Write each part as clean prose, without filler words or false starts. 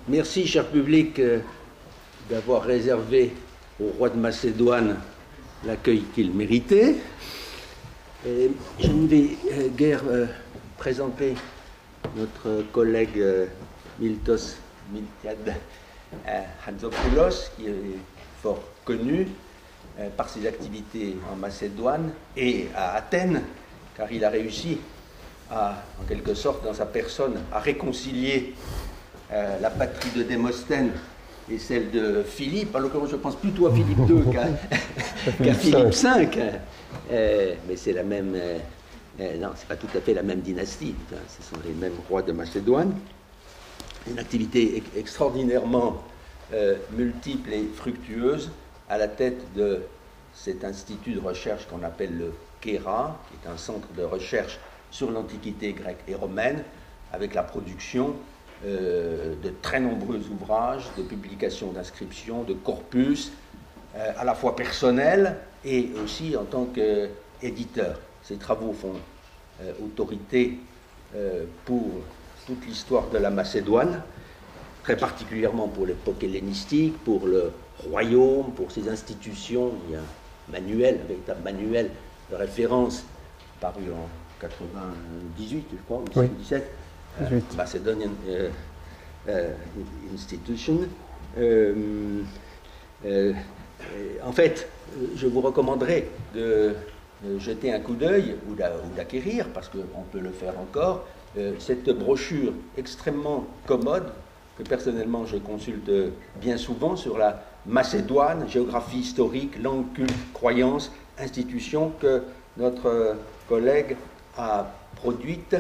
Merci, cher public, d'avoir réservé au roi de Macédoine l'accueil qu'il méritait. Et je ne vais guère présenter notre collègue Miltos Miltiades Hanzopoulos, qui est fort connu par ses activités en Macédoine et à Athènes, car il a réussi en quelque sorte, dans sa personne, à réconcilier la patrie de Démosthène et celle de Philippe. En l'occurrence, je pense plutôt à Philippe II qu'à Philippe V. Mais c'est la même... non, c'est pas tout à fait la même dynastie. Ce sont les mêmes rois de Macédoine. Une activité extraordinairement multiple et fructueuse à la tête de cet institut de recherche qu'on appelle le KERA, qui est un centre de recherche sur l'Antiquité grecque et romaine, avec la production de très nombreux ouvrages, de publications d'inscriptions, de corpus, à la fois personnels et aussi en tant qu'éditeur. Ces travaux font autorité pour toute l'histoire de la Macédoine, très particulièrement pour l'époque hellénistique, pour le royaume, pour ses institutions. Il y a un manuel, un véritable manuel de référence paru en 98, je crois, ou 2017, Macedonian Institution. En fait, je vous recommanderais de jeter un coup d'œil ou d'acquérir, parce qu'on peut le faire encore, cette brochure extrêmement commode que personnellement je consulte bien souvent sur la Macédoine, géographie historique, langue, culte, croyance, institution, que notre collègue a produite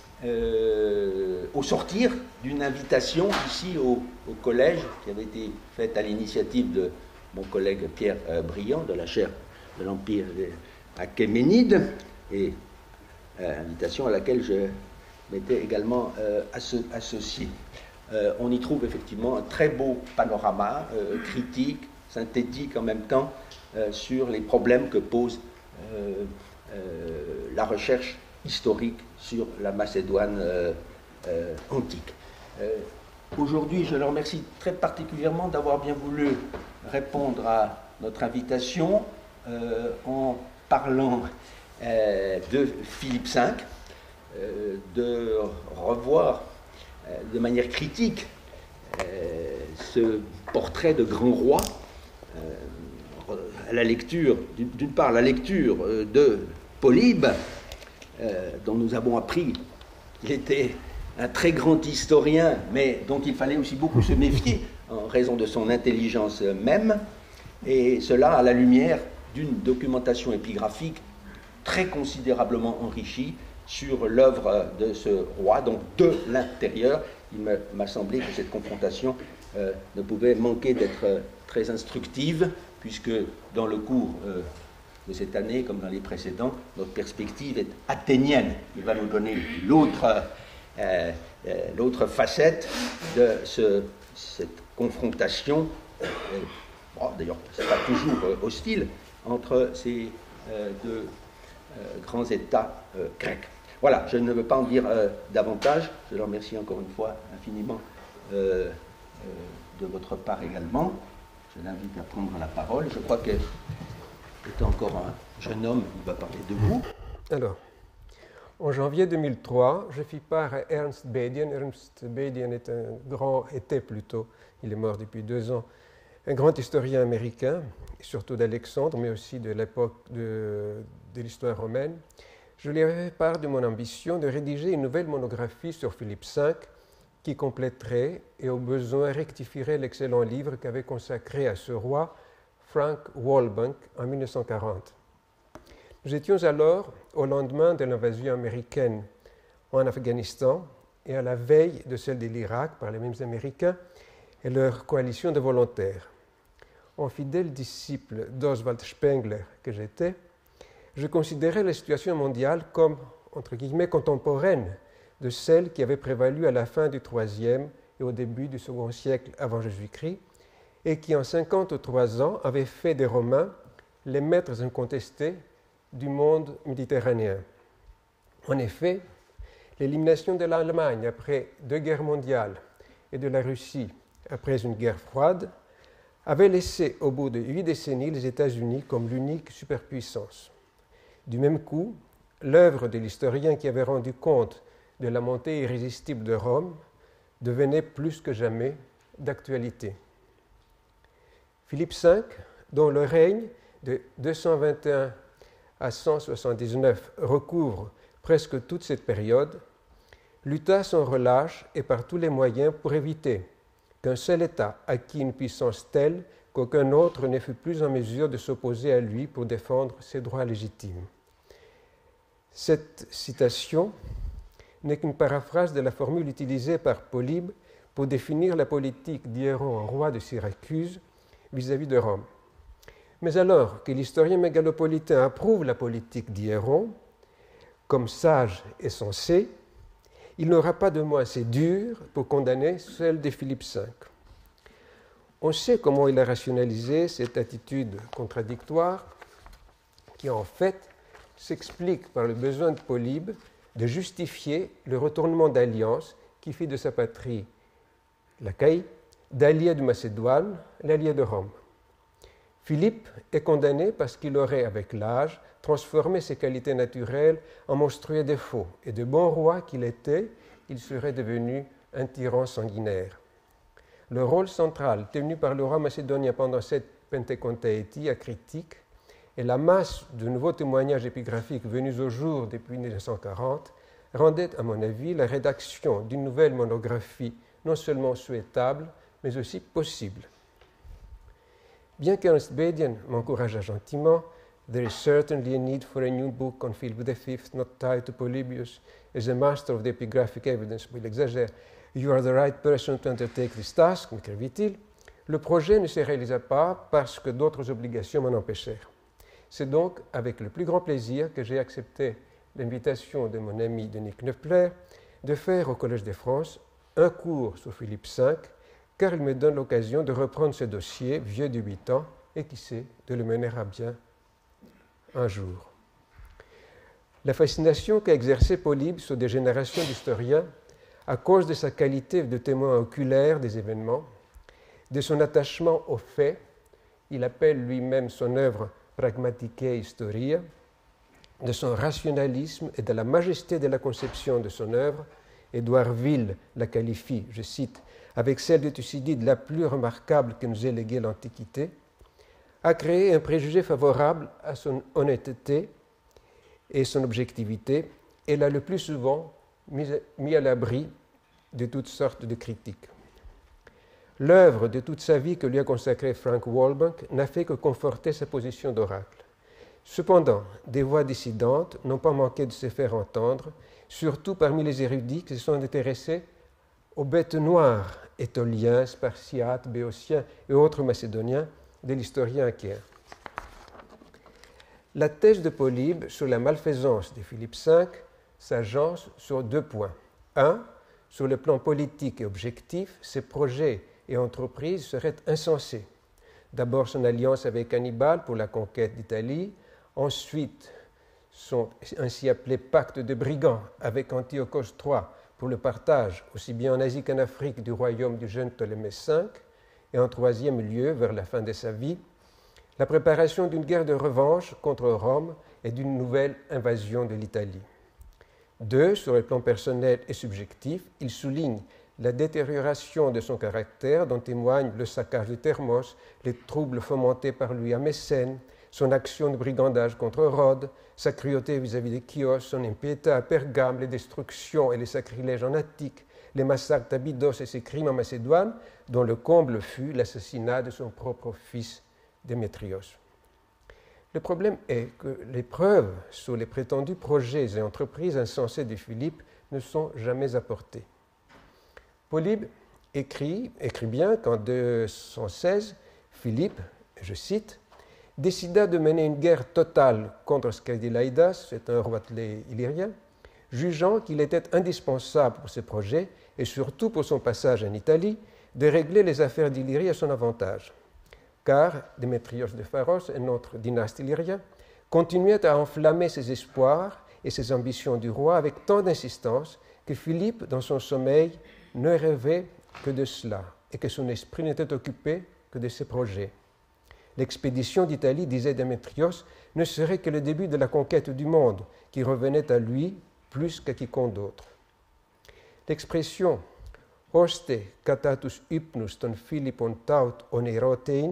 au sortir d'une invitation ici au collège qui avait été faite à l'initiative de mon collègue Pierre Briand de la chaire de l'Empire achéménide, et invitation à laquelle je m'étais également associé. On y trouve effectivement un très beau panorama critique, synthétique en même temps, sur les problèmes que pose la recherche historique sur la Macédoine antique. Aujourd'hui, je le remercie très particulièrement d'avoir bien voulu répondre à notre invitation en parlant de Philippe V, de revoir de manière critique ce portrait de grand roi, à la lecture, d'une part la lecture de Polybe, dont nous avons appris qu'il était un très grand historien, mais dont il fallait aussi beaucoup se méfier en raison de son intelligence même, et cela à la lumière d'une documentation épigraphique très considérablement enrichie sur l'œuvre de ce roi, donc de l'intérieur. Il m'a semblé que cette confrontation ne pouvait manquer d'être très instructive, puisque dans le cours de cette année, comme dans les précédents, notre perspective est athénienne. Il va nous donner l'autre facette de cette confrontation, d'ailleurs, ce n'est pas toujours hostile, entre ces deux grands États grecs. Voilà, je ne veux pas en dire davantage. Je le remercie encore une fois infiniment de votre part également. Je l'invite à prendre la parole. Je crois que, étant encore un jeune homme, il va parler de vous. Alors, en janvier 2003, je fis part à Ernst Bedian. Ernst Bedian était plutôt, il est mort depuis 2 ans, un grand historien américain, surtout d'Alexandre, mais aussi de l'époque de l'histoire romaine. Je lui avais fait part de mon ambition de rédiger une nouvelle monographie sur Philippe V qui compléterait et au besoin rectifierait l'excellent livre qu'avait consacré à ce roi Frank Walbank en 1940. Nous étions alors au lendemain de l'invasion américaine en Afghanistan et à la veille de celle de l'Irak par les mêmes Américains et leur coalition de volontaires. En fidèle disciple d'Oswald Spengler que j'étais, je considérais la situation mondiale comme, entre guillemets, contemporaine de celle qui avait prévalu à la fin du IIIe et au début du second siècle avant Jésus-Christ, et qui en 53 ans avait fait des Romains les maîtres incontestés du monde méditerranéen. En effet, l'élimination de l'Allemagne après 2 guerres mondiales et de la Russie après une guerre froide, avait laissé au bout de 8 décennies les États-Unis comme l'unique superpuissance. Du même coup, l'œuvre de l'historien qui avait rendu compte de la montée irrésistible de Rome devenait plus que jamais d'actualité. Philippe V, dont le règne de 221 à 179 recouvre presque toute cette période, lutta sans relâche et par tous les moyens pour éviter qu'un seul État acquît une puissance telle qu'aucun autre ne fût plus en mesure de s'opposer à lui pour défendre ses droits légitimes. Cette citation n'est qu'une paraphrase de la formule utilisée par Polybe pour définir la politique d'Hiéron, roi de Syracuse, vis-à-vis de Rome. Mais alors que l'historien mégalopolitain approuve la politique d'Hiéron comme sage et sensée, il n'aura pas de mots assez durs pour condamner celle de Philippe V. On sait comment il a rationalisé cette attitude contradictoire qui, en fait, s'explique par le besoin de Polybe de justifier le retournement d'alliance qui fit de sa patrie l'Achaïe, d'allié de Macédoine, l'allié de Rome. Philippe est condamné parce qu'il aurait, avec l'âge, transformé ses qualités naturelles en monstrueux défauts, et de bon roi qu'il était, il serait devenu un tyran sanguinaire. Le rôle central tenu par le roi macédonien pendant cette Pentecôtétie acritique et la masse de nouveaux témoignages épigraphiques venus au jour depuis 1940 rendaient, à mon avis, la rédaction d'une nouvelle monographie non seulement souhaitable, mais aussi possible. Bien qu'Ernst Bedian m'encourageât gentiment, there is certainly a need for a new book on Philip V, not tied to Polybius, as a master of the epigraphic evidence. Il exagère. You are the right person to undertake this task, m'écrivit-il. Le projet ne se réalisa pas parce que d'autres obligations m'en empêchèrent. C'est donc avec le plus grand plaisir que j'ai accepté l'invitation de mon ami Denis Knöpfler de faire au Collège de France un cours sur Philippe V, car il me donne l'occasion de reprendre ce dossier, vieux de 8 ans, et qui sait, de le mener à bien un jour. La fascination qu'a exercée Polybe sur des générations d'historiens, à cause de sa qualité de témoin oculaire des événements, de son attachement aux faits, il appelle lui-même son œuvre Pragmaticae Historia, de son rationalisme et de la majesté de la conception de son œuvre, Édouard Ville la qualifie, je cite, avec celle de Thucydide la plus remarquable que nous ait léguée l'Antiquité, a créé un préjugé favorable à son honnêteté et son objectivité et l'a le plus souvent mis à l'abri de toutes sortes de critiques. L'œuvre de toute sa vie que lui a consacrée Frank Walbank n'a fait que conforter sa position d'oracle. Cependant, des voix dissidentes n'ont pas manqué de se faire entendre, surtout parmi les érudits qui se sont intéressés aux bêtes noires, étoliens, spartiates, béotiens et autres macédoniens de l'historien achéen. La thèse de Polybe sur la malfaisance de Philippe V s'agence sur 2 points. 1. Sur le plan politique et objectif, ses projets et entreprises seraient insensés. D'abord son alliance avec Hannibal pour la conquête d'Italie, ensuite son ainsi appelé pacte de brigands avec Antiochos III pour le partage, aussi bien en Asie qu'en Afrique, du royaume du jeune Ptolémée V, et en troisième lieu, vers la fin de sa vie, la préparation d'une guerre de revanche contre Rome et d'une nouvelle invasion de l'Italie. 2. Sur le plan personnel et subjectif, il souligne la détérioration de son caractère dont témoignent le saccage de Thermos, les troubles fomentés par lui à Mécène, son action de brigandage contre Rhodes, sa cruauté vis-à-vis de Chios, son impiété à Pergame, les destructions et les sacrilèges en Attique, les massacres d'Abydos et ses crimes en Macédoine, dont le comble fut l'assassinat de son propre fils Démétrios. Le problème est que les preuves sur les prétendus projets et entreprises insensées de Philippe ne sont jamais apportées. Polybe écrit bien qu'en 216, Philippe, je cite, décida de mener une guerre totale contre Scardilaïdas, c'est un roi illyrien, jugeant qu'il était indispensable pour ses projets et surtout pour son passage en Italie de régler les affaires d'Illyrie à son avantage. Car Démétrios de Pharos, un autre dynaste illyrien, continuait à enflammer ses espoirs et ses ambitions du roi avec tant d'insistance que Philippe, dans son sommeil, ne rêvait que de cela et que son esprit n'était occupé que de ses projets. L'expédition d'Italie, disait Démétrios, ne serait que le début de la conquête du monde, qui revenait à lui plus qu'à quiconque d'autre. L'expression « hoste catatus hypnus ton philippon taut onerotein »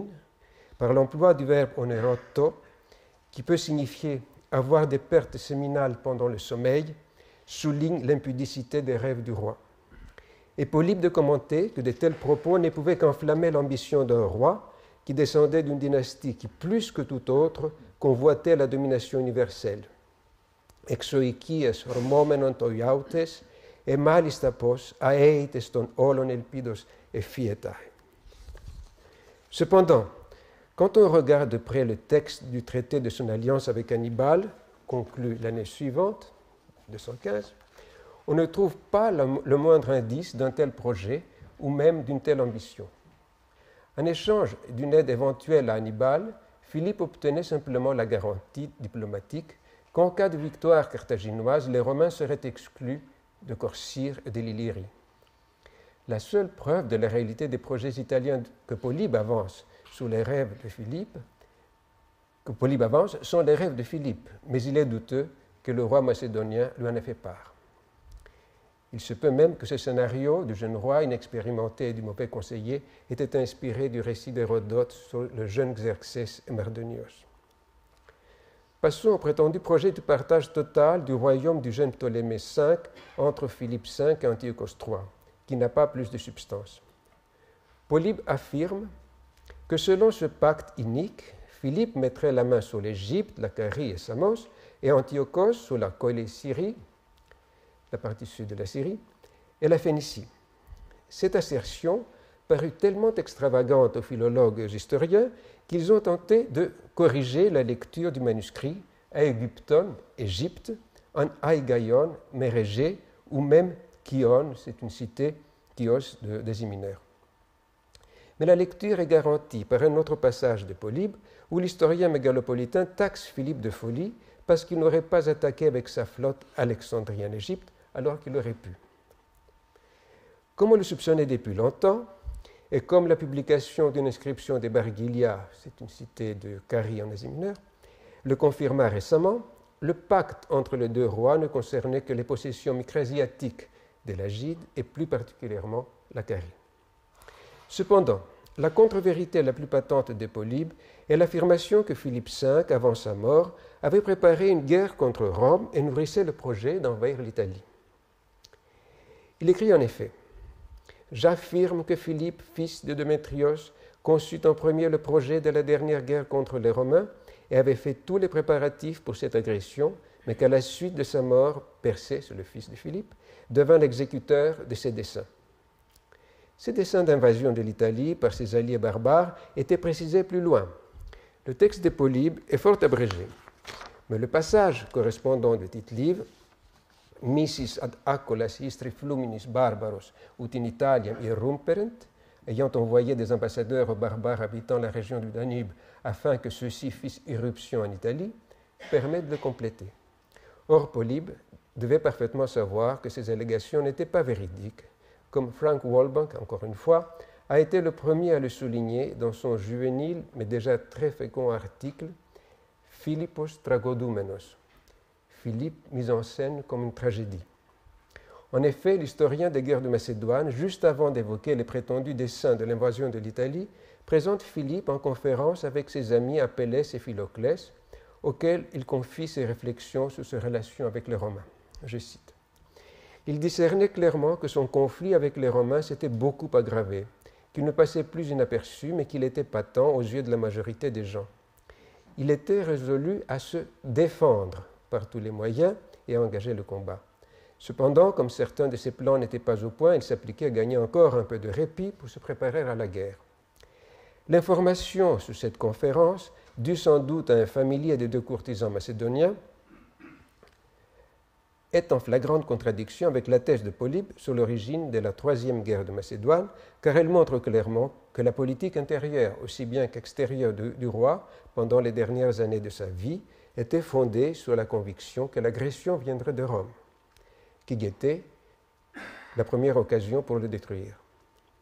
par l'emploi du verbe oneroto, qui peut signifier avoir des pertes séminales pendant le sommeil, souligne l'impudicité des rêves du roi. Et Polybe de commenter que de tels propos ne pouvaient qu'enflammer l'ambition d'un roi qui descendait d'une dynastie qui, plus que tout autre, convoitait la domination universelle. Exoikies romomenon toiautes et malistapos aeites ton olon elpidos et fietae. Cependant, quand on regarde de près le texte du traité de son alliance avec Hannibal, conclu l'année suivante, 215, on ne trouve pas le moindre indice d'un tel projet ou même d'une telle ambition. En échange d'une aide éventuelle à Hannibal, Philippe obtenait simplement la garantie diplomatique qu'en cas de victoire carthaginoise, les Romains seraient exclus de Corcyre et de l'Illyrie. La seule preuve de la réalité des projets italiens que Polybe avance sous les rêves de Philippe, sont les rêves de Philippe, mais il est douteux que le roi macédonien lui en ait fait part. Il se peut même que ce scénario du jeune roi inexpérimenté et du mauvais conseiller était inspiré du récit d'Hérodote sur le jeune Xerxès et Mardonios. Passons au prétendu projet de partage total du royaume du jeune Ptolémée V entre Philippe V et Antiochos III, qui n'a pas plus de substance. Polybe affirme que selon ce pacte inique, Philippe mettrait la main sur l'Égypte, la Carie et Samos, et Antiochos sur la Colée-Syrie, la partie sud de la Syrie, et la Phénicie. Cette assertion parut tellement extravagante aux philologues et aux historiens qu'ils ont tenté de corriger la lecture du manuscrit Aegypton, Égypte, en Aigaion, Mérégée, ou même Chion, c'est une cité, Chios d'Asie mineure. Mais la lecture est garantie par un autre passage de Polybe où l'historien mégalopolitain taxe Philippe de folie parce qu'il n'aurait pas attaqué avec sa flotte Alexandrie en Égypte alors qu'il aurait pu. Comme on le soupçonnait depuis longtemps, et comme la publication d'une inscription des Barguilia, c'est une cité de Carie en Asie mineure, le confirma récemment, le pacte entre les deux rois ne concernait que les possessions micrasiatiques de l'Agide et plus particulièrement la Carie. Cependant, la contre-vérité la plus patente de Polybe est l'affirmation que Philippe V, avant sa mort, avait préparé une guerre contre Rome et nourrissait le projet d'envahir l'Italie. Il écrit en effet « J'affirme que Philippe, fils de Démétrios, conçut en premier le projet de la dernière guerre contre les Romains et avait fait tous les préparatifs pour cette agression, mais qu'à la suite de sa mort, Persée, c'est le fils de Philippe, devint l'exécuteur de ses desseins. Ces desseins d'invasion de l'Italie par ses alliés barbares étaient précisés plus loin. Le texte de Polybe est fort abrégé, mais le passage correspondant de Tite-Live Missis ad accolas istri fluminis barbaros ut in Italiam irrumperent, ayant envoyé des ambassadeurs aux barbares habitant la région du Danube afin que ceux-ci fissent irruption en Italie, permet de le compléter. Or, Polybe devait parfaitement savoir que ces allégations n'étaient pas véridiques, comme Frank Walbank, encore une fois, a été le premier à le souligner dans son juvénile mais déjà très fécond article Philippos Tragodoumenos, Philippe mis en scène comme une tragédie. En effet, l'historien des guerres de Macédoine, juste avant d'évoquer les prétendus desseins de l'invasion de l'Italie, présente Philippe en conférence avec ses amis Apellès et Philoclès, auxquels il confie ses réflexions sur ses relations avec les Romains. Je cite. Il discernait clairement que son conflit avec les Romains s'était beaucoup aggravé, qu'il ne passait plus inaperçu, mais qu'il était patent aux yeux de la majorité des gens. Il était résolu à se défendre par tous les moyens et à engager le combat. Cependant, comme certains de ses plans n'étaient pas au point, il s'appliquait à gagner encore un peu de répit pour se préparer à la guerre. L'information sur cette conférence, due sans doute à un familier des deux courtisans macédoniens, est en flagrante contradiction avec la thèse de Polybe sur l'origine de la troisième guerre de Macédoine, car elle montre clairement que la politique intérieure, aussi bien qu'extérieure du roi, pendant les dernières années de sa vie, était fondée sur la conviction que l'agression viendrait de Rome, qui guettait la première occasion pour le détruire.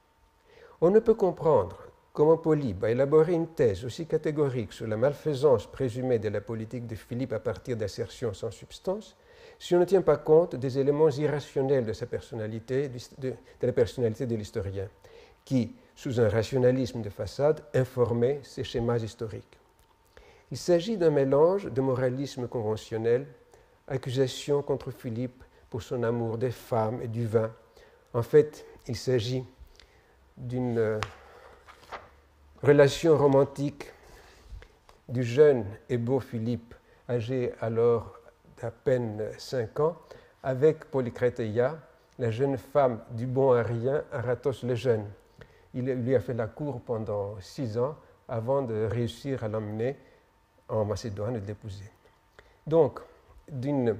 On ne peut comprendre comment Polybe a élaboré une thèse aussi catégorique sur la malfaisance présumée de la politique de Philippe à partir d'assertions sans substance si on ne tient pas compte des éléments irrationnels de sa personnalité, de la personnalité de l'historien, qui, sous un rationalisme de façade, informait ses schémas historiques. Il s'agit d'un mélange de moralisme conventionnel, accusation contre Philippe pour son amour des femmes et du vin. En fait, il s'agit d'une relation romantique du jeune et beau Philippe, âgé alors d'à peine 5 ans, avec Polycrateia, la jeune femme du bon Arien, Aratos le jeune. Il lui a fait la cour pendant 6 ans avant de réussir à l'emmener en Macédoine et de l'épouser. Donc, d'un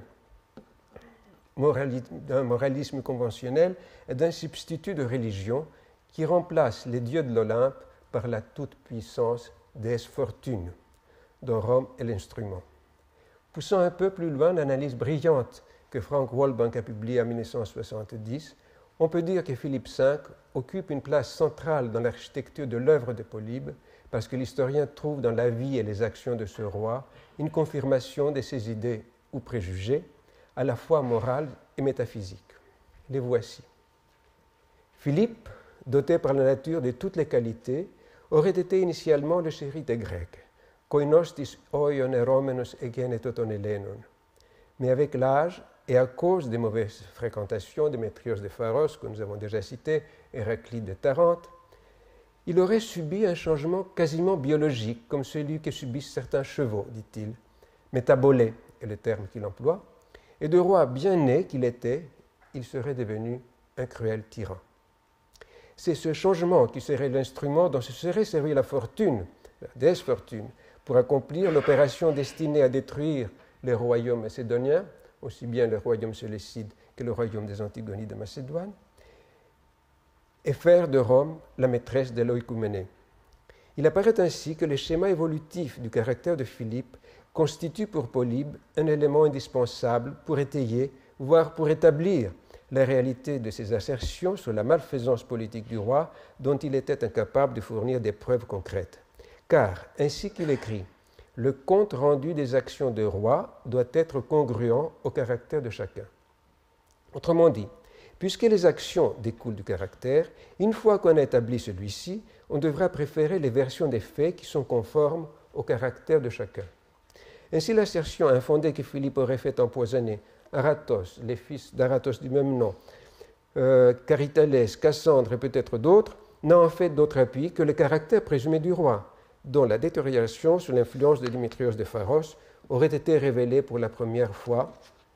moralisme conventionnel et d'un substitut de religion qui remplace les dieux de l'Olympe par la toute-puissance déesse Fortune, dont Rome est l'instrument. Poussant un peu plus loin l'analyse brillante que Frank Walbank a publiée en 1970, on peut dire que Philippe V occupe une place centrale dans l'architecture de l'œuvre de Polybe parce que l'historien trouve dans la vie et les actions de ce roi une confirmation de ses idées ou préjugés, à la fois morales et métaphysiques. Les voici. Philippe, doté par la nature de toutes les qualités, aurait été initialement le chéri des Grecs, koinostis oion eromenos egeneton Hellenon. Mais avec l'âge, et à cause des mauvaises fréquentations de Démétrios de Pharos, que nous avons déjà cité, Héraclite de Tarente, il aurait subi un changement quasiment biologique, comme celui que subissent certains chevaux, dit-il. Métabolé est le terme qu'il emploie, et de roi bien né qu'il était, il serait devenu un cruel tyran. C'est ce changement qui serait l'instrument dont se serait servi la fortune, la déesse Fortune, pour accomplir l'opération destinée à détruire les royaumes macédoniens, aussi bien le royaume séleucide que le royaume des Antigonies de Macédoine, et faire de Rome la maîtresse de l'oïkouménée. Il apparaît ainsi que le schéma évolutif du caractère de Philippe constitue pour Polybe un élément indispensable pour étayer, voire pour établir la réalité de ses assertions sur la malfaisance politique du roi dont il était incapable de fournir des preuves concrètes. Car, ainsi qu'il écrit, le compte rendu des actions de roi doit être congruent au caractère de chacun. Autrement dit, puisque les actions découlent du caractère, une fois qu'on a établi celui-ci, on devra préférer les versions des faits qui sont conformes au caractère de chacun. Ainsi, l'assertion infondée que Philippe aurait fait empoisonner Aratos, les fils d'Aratos du même nom, Carytalès, Cassandre et peut-être d'autres, n'a en fait d'autre appui que le caractère présumé du roi, dont la détérioration sous l'influence de Démétrios de Pharos aurait été révélée pour la première fois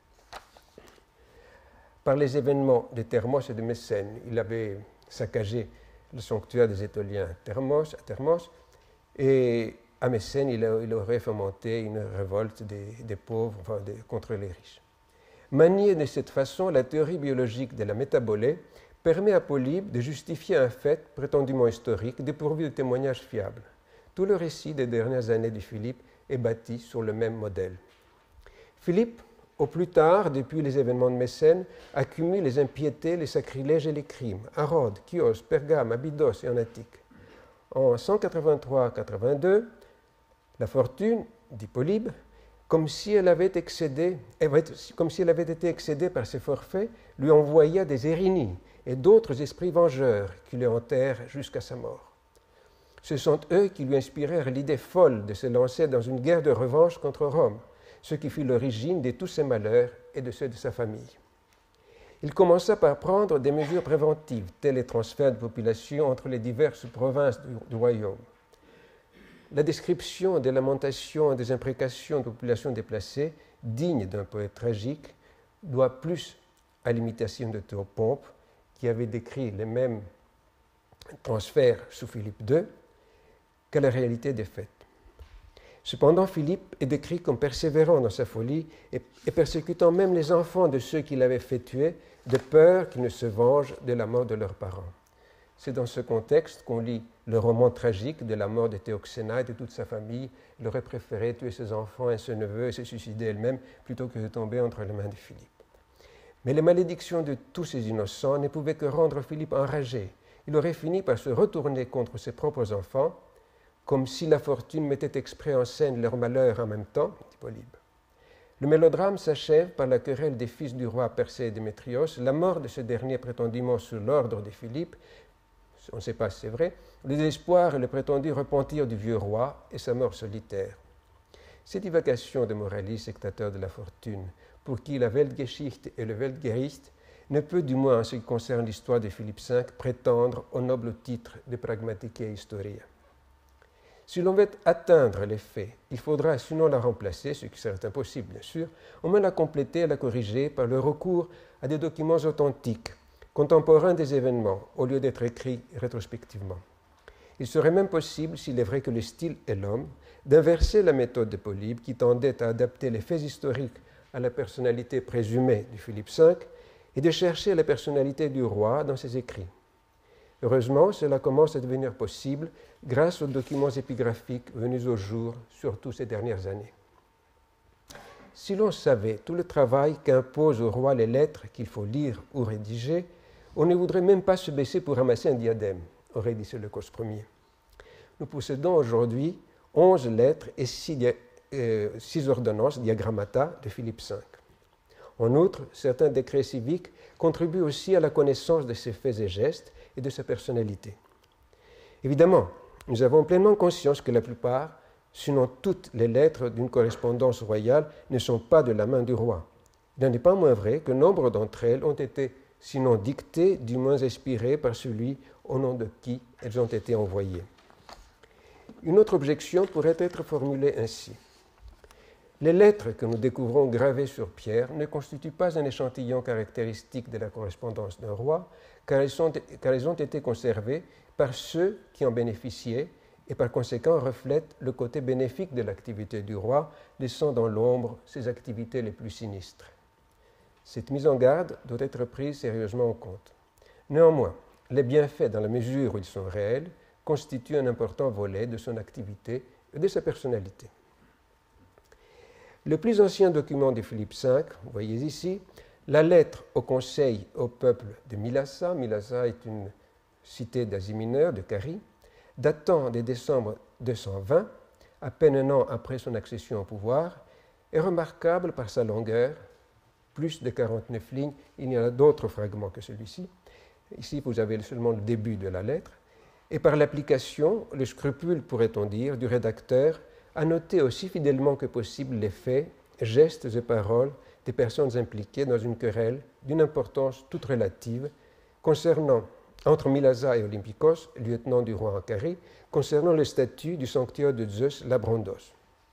par les événements de Thermos et de Mécène. Il avait saccagé le sanctuaire des Étoliens à Thermos, et à Mécène, il aurait fomenté une révolte des pauvres contre les riches. Maniée de cette façon, la théorie biologique de la métabolée permet à Polybe de justifier un fait prétendument historique dépourvu de témoignages fiables. Tout le récit des dernières années de Philippe est bâti sur le même modèle. Philippe, au plus tard, depuis les événements de Mécène, accumule les impiétés, les sacrilèges et les crimes à Rhodes, Chios, Pergame, Abydos et en Attique. En 183-82, la fortune, dit Polybe, comme si elle avait été excédée par ses forfaits, lui envoya des érinies et d'autres esprits vengeurs qui le hantèrent jusqu'à sa mort. Ce sont eux qui lui inspirèrent l'idée folle de se lancer dans une guerre de revanche contre Rome, ce qui fut l'origine de tous ses malheurs et de ceux de sa famille. Il commença par prendre des mesures préventives, tels les transferts de population entre les diverses provinces du royaume. La description des lamentations et des imprécations de populations déplacées, digne d'un poète tragique, doit plus à l'imitation de Théopompe, qui avait décrit les mêmes transferts sous Philippe II, qu'à la réalité des faits. Cependant, Philippe est décrit comme persévérant dans sa folie et persécutant même les enfants de ceux qu'il avait fait tuer, de peur qu'ils ne se vengent de la mort de leurs parents. C'est dans ce contexte qu'on lit le roman tragique de la mort de Théoxéna et de toute sa famille. Elle aurait préféré tuer ses enfants et ses neveux et se suicider elle-même plutôt que de tomber entre les mains de Philippe. Mais les malédictions de tous ces innocents ne pouvaient que rendre Philippe enragé, il aurait fini par se retourner contre ses propres enfants, comme si la fortune mettait exprès en scène leur malheur en même temps, dit Polybe. Le mélodrame s'achève par la querelle des fils du roi Persée et Démétrios, la mort de ce dernier prétendument sous l'ordre de Philippe, on ne sait pas si c'est vrai, le désespoir et le prétendu repentir du vieux roi et sa mort solitaire. Ces divagations de moralistes sectateurs de la fortune, pour qui la Weltgeschichte et le Weltgericht ne peut, du moins en ce qui concerne l'histoire de Philippe V, prétendre au noble titre de Pragmatica Historia. Si l'on veut atteindre les faits, il faudra, sinon la remplacer, ce qui serait impossible bien sûr, au moins la compléter et la corriger par le recours à des documents authentiques, contemporains des événements, au lieu d'être écrits rétrospectivement. Il serait même possible, s'il est vrai que le style est l'homme, d'inverser la méthode de Polybe qui tendait à adapter les faits historiques à la personnalité présumée de Philippe V et de chercher la personnalité du roi dans ses écrits. Heureusement, cela commence à devenir possible grâce aux documents épigraphiques venus au jour, surtout ces dernières années. Si l'on savait tout le travail qu'imposent au roi les lettres qu'il faut lire ou rédiger, on ne voudrait même pas se baisser pour ramasser un diadème, aurait dit Séleucos Ier. Nous possédons aujourd'hui 11 lettres et 6 ordonnances, diagrammata, de Philippe V. En outre, certains décrets civiques contribuent aussi à la connaissance de ses faits et gestes et de sa personnalité. Évidemment, nous avons pleinement conscience que la plupart, sinon toutes les lettres d'une correspondance royale, ne sont pas de la main du roi. Il n'en est pas moins vrai que nombre d'entre elles ont été, sinon dictées, du moins inspirées par celui au nom de qui elles ont été envoyées. Une autre objection pourrait être formulée ainsi. Les lettres que nous découvrons gravées sur pierre ne constituent pas un échantillon caractéristique de la correspondance d'un roi, car elles ont été conservées par ceux qui en bénéficiaient et par conséquent reflètent le côté bénéfique de l'activité du roi, laissant dans l'ombre ses activités les plus sinistres. Cette mise en garde doit être prise sérieusement en compte. Néanmoins, les bienfaits, dans la mesure où ils sont réels, constituent un important volet de son activité et de sa personnalité. Le plus ancien document de Philippe V, vous voyez ici, la lettre au conseil au peuple de Mylassa. Mylassa est une cité d'Asie mineure, de Carie, datant de décembre 220, à peine un an après son accession au pouvoir, est remarquable par sa longueur, plus de 49 lignes. Il y en a d'autres fragments que celui-ci. Ici, vous avez seulement le début de la lettre. Et par l'application, le scrupule, pourrait-on dire, du rédacteur à noter aussi fidèlement que possible les faits, gestes et paroles des personnes impliquées dans une querelle d'une importance toute relative concernant, entre Mylassa et Olympikos, lieutenant du roi en Carie, concernant le statut du sanctuaire de Zeus Labrondos.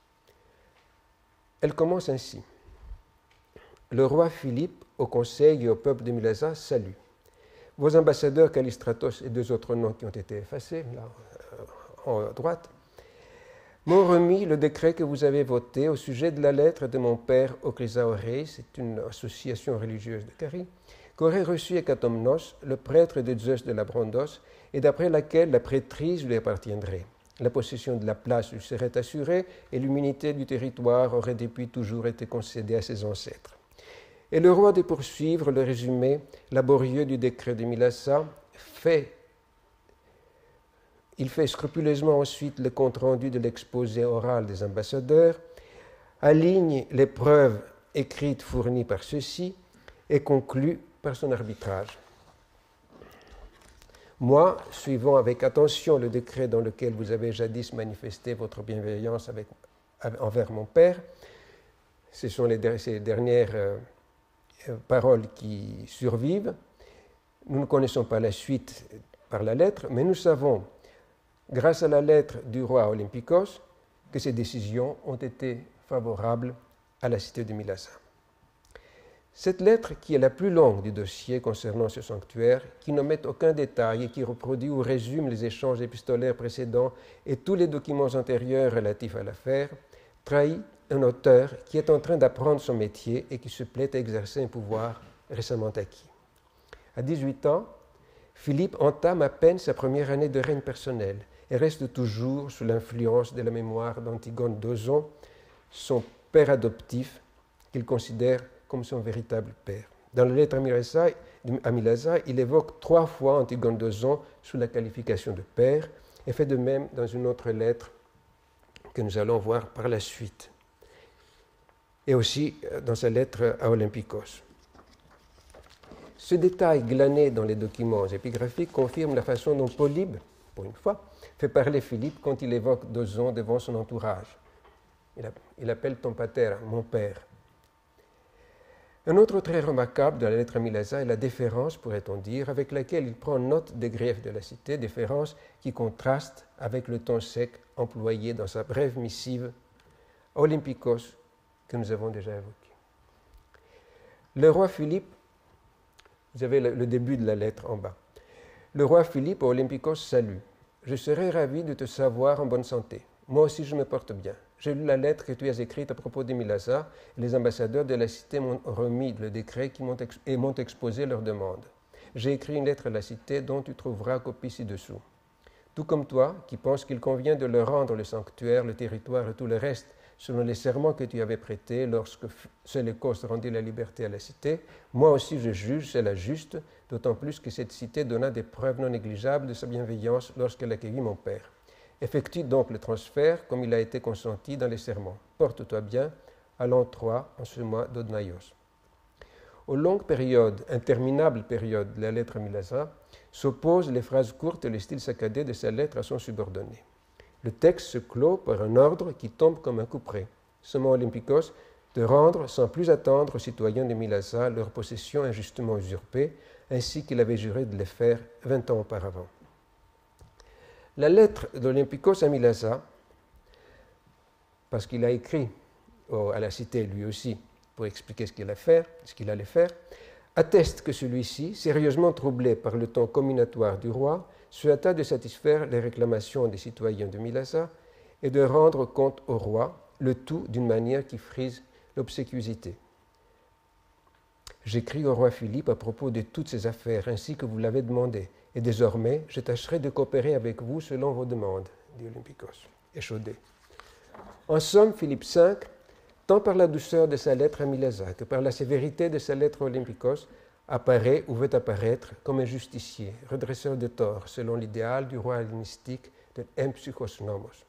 Elle commence ainsi. Le roi Philippe, au conseil et au peuple de Mylassa, salue. Vos ambassadeurs Callistratos et 2 autres noms qui ont été effacés, là, en droite, m'ont remis le décret que vous avez voté au sujet de la lettre de mon père au Chrysaorei, c'est une association religieuse de Carie, qu'aurait reçu Hécatomnos, le prêtre de Zeus de Labrondos, et d'après laquelle la prêtrise lui appartiendrait. La possession de la place lui serait assurée et l'immunité du territoire aurait depuis toujours été concédée à ses ancêtres. Et le roi de poursuivre le résumé laborieux du décret de Mylassa Il fait scrupuleusement ensuite le compte-rendu de l'exposé oral des ambassadeurs, aligne les preuves écrites fournies par ceux-ci et conclut par son arbitrage. Moi, suivant avec attention le décret dans lequel vous avez jadis manifesté votre bienveillance envers mon père, ce sont ces dernières paroles qui survivent. Nous ne connaissons pas la suite par la lettre, mais nous savons, grâce à la lettre du roi Olympikos, que ces décisions ont été favorables à la cité de Mylassa. Cette lettre, qui est la plus longue du dossier concernant ce sanctuaire, qui n'omette aucun détail et qui reproduit ou résume les échanges épistolaires précédents et tous les documents antérieurs relatifs à l'affaire, trahit un auteur qui est en train d'apprendre son métier et qui se plaît à exercer un pouvoir récemment acquis. À 18 ans, Philippe entame à peine sa première année de règne personnel et reste toujours sous l'influence de la mémoire d'Antigone d'Ozon, son père adoptif, qu'il considère comme son véritable père. Dans la lettre à Milasa, il évoque 3 fois Antigone d'Ozon sous la qualification de père, et fait de même dans une autre lettre que nous allons voir par la suite, et aussi dans sa lettre à Olympikos. Ce détail glané dans les documents épigraphiques confirme la façon dont Polybe, pour une fois, fait parler Philippe quand il évoque d'Ozon devant son entourage. Il appelle ton pater, mon père. Un autre trait remarquable de la lettre à Milasa est la déférence, pourrait-on dire, avec laquelle il prend note des griefs de la cité, déférence qui contraste avec le ton sec employé dans sa brève missive Olympikos que nous avons déjà évoqué. Le roi Philippe, vous avez le début de la lettre en bas. Le roi Philippe à Olympikos salue. Je serais ravi de te savoir en bonne santé. Moi aussi je me porte bien. J'ai lu la lettre que tu as écrite à propos de Milasa et les ambassadeurs de la cité m'ont remis le décret et m'ont exposé leurs demandes. J'ai écrit une lettre à la cité dont tu trouveras copie ci-dessous. Tout comme toi, qui penses qu'il convient de leur rendre le sanctuaire, le territoire et tout le reste selon les serments que tu avais prêtés lorsque Séleucos rendit la liberté à la cité, moi aussi je juge cela juste, d'autant plus que cette cité donna des preuves non négligeables de sa bienveillance lorsqu'elle accueillit mon père. Effectue donc le transfert comme il a été consenti dans les serments. Porte-toi bien, allons 3 en ce mois d'Odnaïos. Aux longues périodes, interminables périodes de la lettre à Milasa, s'opposent les phrases courtes et le style saccadé de sa lettre à son subordonné. Le texte se clôt par un ordre qui tombe comme un couperet. Sommant Olympikos de rendre sans plus attendre aux citoyens de Milasa leurs possessions injustement usurpées, ainsi qu'il avait juré de les faire 20 ans auparavant. La lettre d'Olympikos à Milasa, parce qu'il a écrit à la cité lui aussi pour expliquer ce qu'il allait faire, atteste que celui-ci, sérieusement troublé par le ton comminatoire du roi, se hâta de satisfaire les réclamations des citoyens de Milasa et de rendre compte au roi, le tout d'une manière qui frise l'obséquiosité. J'écris au roi Philippe à propos de toutes ces affaires, ainsi que vous l'avez demandé, et désormais je tâcherai de coopérer avec vous selon vos demandes, dit Olympikos, échaudé. En somme, Philippe V, tant par la douceur de sa lettre à Milasa que par la sévérité de sa lettre à Olympikos, apparaît ou veut apparaître comme un justicier, redresseur de tort, selon l'idéal du roi hellénistique de Empsychos Nomos.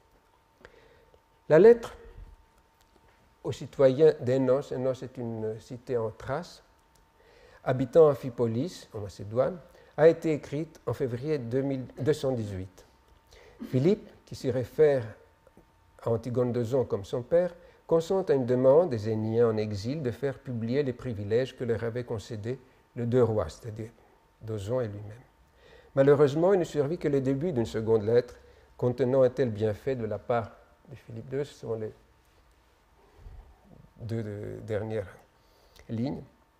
La lettre aux citoyens d'Enos, Enos est une cité en Thrace, habitant Amphipolis, en Macédoine, a été écrite en février 218. Philippe, qui s'y réfère à Antigone d'Ozon comme son père, consent à une demande des Éniens en exil de faire publier les privilèges que leur avait concédés les 2 rois, c'est-à-dire d'Ozon et lui-même. Malheureusement, il ne survit que le début d'une seconde lettre contenant un tel bienfait de la part de Philippe II, ce sont les 2 dernières lignes.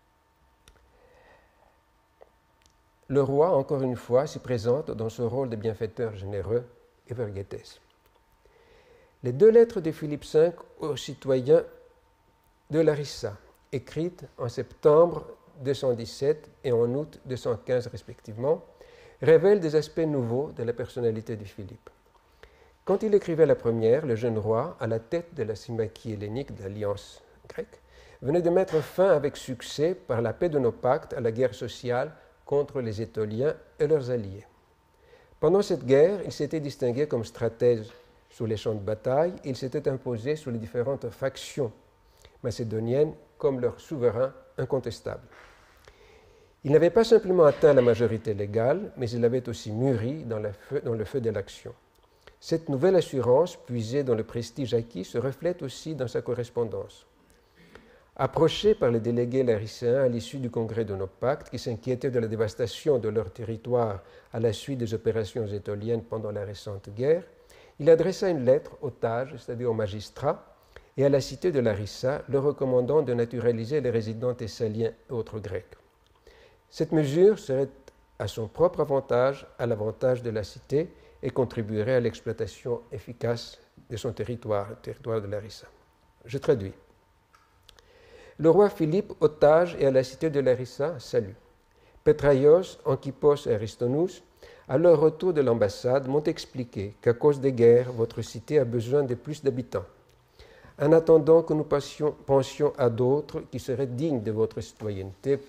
Le roi, encore une fois, s'y présente dans ce rôle de bienfaiteur généreux et vergétès. Les 2 lettres de Philippe V aux citoyens de Larissa, écrites en septembre 217 et en août 215 respectivement, révèlent des aspects nouveaux de la personnalité de Philippe. Quand il écrivait la première, le jeune roi, à la tête de la Symmachie hellénique de l'Alliance grecque, venait de mettre fin avec succès par la paix de nos pactes à la guerre sociale contre les Étoliens et leurs alliés. Pendant cette guerre, il s'était distingué comme stratège sur les champs de bataille et il s'était imposé sur les différentes factions macédoniennes comme leur souverain incontestable. Il n'avait pas simplement atteint la majorité légale, mais il avait aussi mûri dans le feu de l'action. Cette nouvelle assurance, puisée dans le prestige acquis, se reflète aussi dans sa correspondance. Approchés par les délégués laricéens à l'issue du congrès de nos pactes, qui s'inquiétaient de la dévastation de leur territoire à la suite des opérations étoliennes pendant la récente guerre, il adressa une lettre aux tages, c'est-à-dire aux magistrats, et à la cité de Larissa, leur recommandant de naturaliser les résidents thessaliens et autres grecs. Cette mesure serait à son propre avantage, à l'avantage de la cité, et contribuerait à l'exploitation efficace de son territoire, le territoire de Larissa. Je traduis. Le roi Philippe, aux tages et à la cité de Larissa, salue. Pétraios, Anchippos et Aristonous, à leur retour de l'ambassade, m'ont expliqué qu'à cause des guerres, votre cité a besoin de plus d'habitants. En attendant que nous pensions à d'autres qui seraient dignes de votre citoyenneté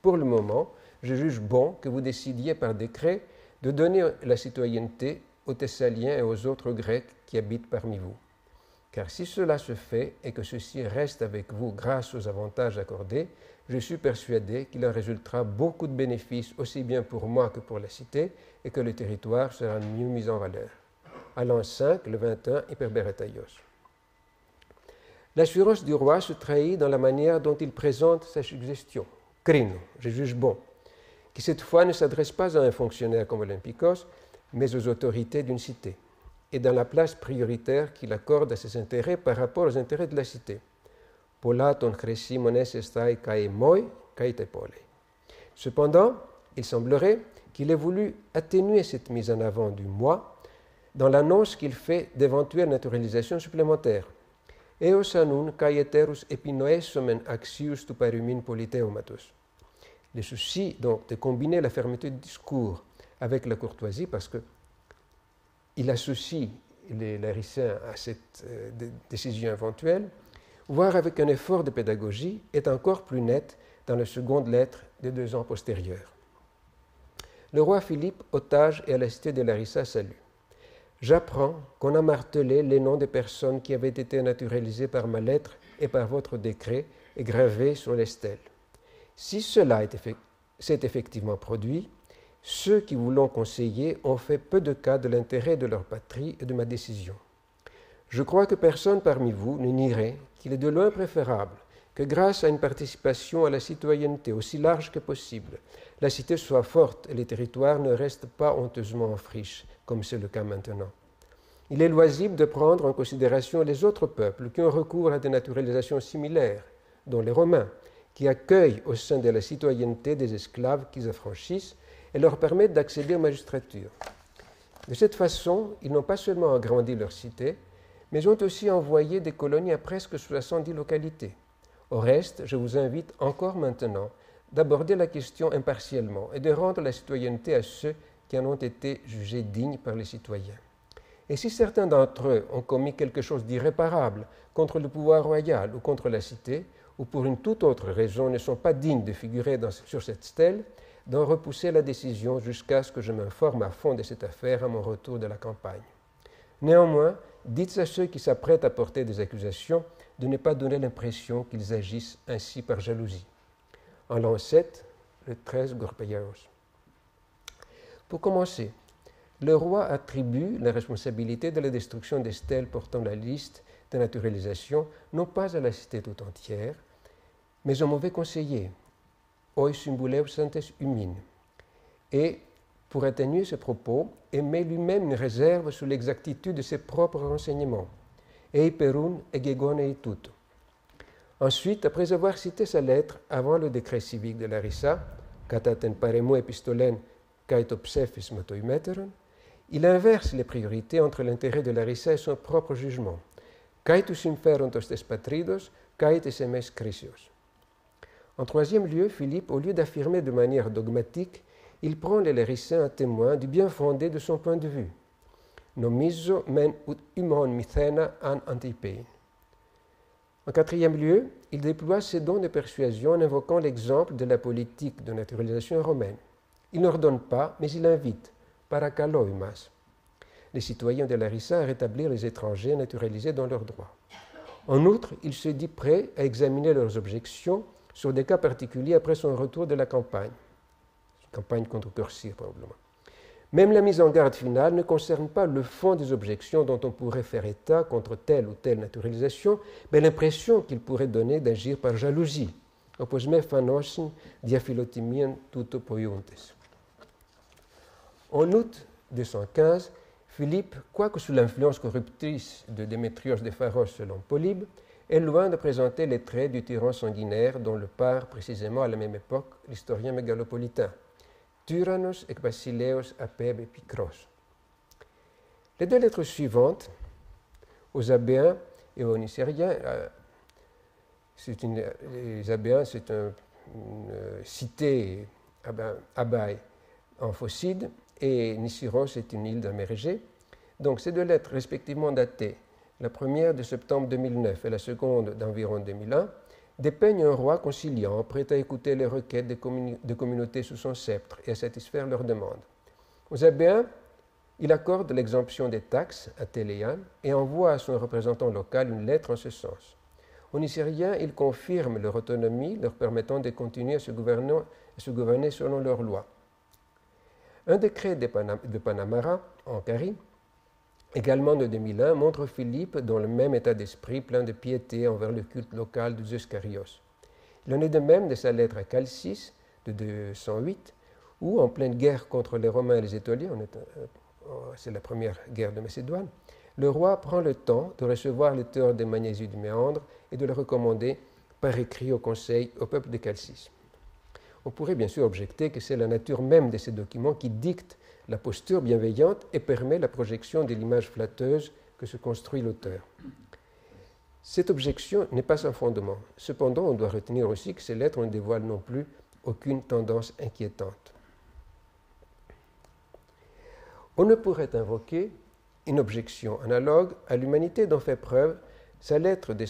pour le moment, je juge bon que vous décidiez par décret de donner la citoyenneté aux Thessaliens et aux autres Grecs qui habitent parmi vous. Car si cela se fait et que ceux-ci restent avec vous grâce aux avantages accordés, je suis persuadé qu'il en résultera beaucoup de bénéfices aussi bien pour moi que pour la cité et que le territoire sera mieux mis en valeur. Allant 5, le 21, Hyperberetaios. L'assurance du roi se trahit dans la manière dont il présente sa suggestion. Crino, je juge bon, qui cette fois ne s'adresse pas à un fonctionnaire comme Olympikos, mais aux autorités d'une cité, et dans la place prioritaire qu'il accorde à ses intérêts par rapport aux intérêts de la cité. Cependant, il semblerait qu'il ait voulu atténuer cette mise en avant du moi dans l'annonce qu'il fait d'éventuelles naturalisations supplémentaires. Eos anun caeterus epinoesomen axius tu parumin politeumatos. Le souci donc de combiner la fermeté du discours avec la courtoisie, parce qu'il associe les Lariciens à cette décision éventuelle, voire avec un effort de pédagogie, est encore plus net dans la seconde lettre des 2 ans postérieurs. Le roi Philippe, otage et à la cité de Larissa, salue. J'apprends qu'on a martelé les noms des personnes qui avaient été naturalisées par ma lettre et par votre décret et gravées sur les stèles. Si cela s'est effectivement produit, ceux qui vous l'ont conseillé ont fait peu de cas de l'intérêt de leur patrie et de ma décision. Je crois que personne parmi vous ne nierait qu'il est de loin préférable que grâce à une participation à la citoyenneté aussi large que possible, la cité soit forte et les territoires ne restent pas honteusement en friche, comme c'est le cas maintenant. Il est loisible de prendre en considération les autres peuples qui ont recours à des naturalisations similaires, dont les Romains, qui accueillent au sein de la citoyenneté des esclaves qu'ils affranchissent et leur permettent d'accéder aux magistratures. De cette façon, ils n'ont pas seulement agrandi leur cité, mais ont aussi envoyé des colonies à presque 70 localités. Au reste, je vous invite encore maintenant d'aborder la question impartialement et de rendre la citoyenneté à ceux qui en ont été jugés dignes par les citoyens. Et si certains d'entre eux ont commis quelque chose d'irréparable contre le pouvoir royal ou contre la cité, ou pour une toute autre raison ne sont pas dignes de figurer sur cette stèle, d'en repousser la décision jusqu'à ce que je m'informe à fond de cette affaire à mon retour de la campagne. Néanmoins, dites à ceux qui s'apprêtent à porter des accusations de ne pas donner l'impression qu'ils agissent ainsi par jalousie. En l'an 7, le 13, Gorpeiaos. Pour commencer, le roi attribue la responsabilité de la destruction des stèles portant la liste de naturalisation non pas à la cité tout entière, mais au mauvais conseiller, oi symbuleusantes humines, et, pour atténuer ce propos, émet lui-même une réserve sur l'exactitude de ses propres renseignements, ei perun egegonei tuto. Ensuite, après avoir cité sa lettre avant le décret civique de Larissa, kataten paremo epistolen kaito psephis motoimeteron, il inverse les priorités entre l'intérêt de Larissa et son propre jugement, kaitus sympherontos tes patridos, kaites emes chrysios. En troisième lieu, Philippe, au lieu d'affirmer de manière dogmatique, il prend les Lariciens à témoin du bien fondé de son point de vue. Nomizo men ut humon mythena an antipein. En quatrième lieu, il déploie ses dons de persuasion en invoquant l'exemple de la politique de naturalisation romaine. Il n'ordonne pas, mais il invite, parakaloimas, les citoyens de Larissa à rétablir les étrangers naturalisés dans leurs droits. En outre, il se dit prêt à examiner leurs objections sur des cas particuliers après son retour de la campagne contre Cursir probablement. Même la mise en garde finale ne concerne pas le fond des objections dont on pourrait faire état contre telle ou telle naturalisation, mais l'impression qu'il pourrait donner d'agir par jalousie. Opos me phanosin diaphilotimian tuto poiuntes. En août 215, Philippe, quoique sous l'influence corruptrice de Démétrios de Pharos selon Polybe, est loin de présenter les traits du tyran sanguinaire dont le part précisément à la même époque l'historien mégalopolitain, Tyrannos et Basileos Apeb et Picros. Les deux lettres suivantes, aux Abéens et aux Nicériens, les Abéens, c'est une cité abaï en Phocide, et Nisyros est une île de la mer Égée. Donc ces deux lettres respectivement datées, la première de septembre 2009 et la seconde d'environ 2001, dépeignent un roi conciliant, prêt à écouter les requêtes des communautés sous son sceptre et à satisfaire leurs demandes. Aux Abéens, il accorde l'exemption des taxes à Téléan et envoie à son représentant local une lettre en ce sens. Aux Nicériens, il confirme leur autonomie, leur permettant de continuer à se gouverner selon leurs lois. Un décret de Panamara, en Cari, également de 2001, montre Philippe dans le même état d'esprit, plein de piété envers le culte local de Zeus Carios. Il en est de même de sa lettre à Chalcis de 208, où, en pleine guerre contre les Romains et les Étoliens, c'est la première guerre de Macédoine, le roi prend le temps de recevoir les théories de Magnésie du Méandre et de le recommander par écrit au conseil au peuple de Chalcis. On pourrait bien sûr objecter que c'est la nature même de ces documents qui dicte la posture bienveillante et permet la projection de l'image flatteuse que se construit l'auteur. Cette objection n'est pas sans fondement. Cependant, on doit retenir aussi que ces lettres ne dévoilent non plus aucune tendance inquiétante. On ne pourrait invoquer une objection analogue à l'humanité dont fait preuve sa lettre de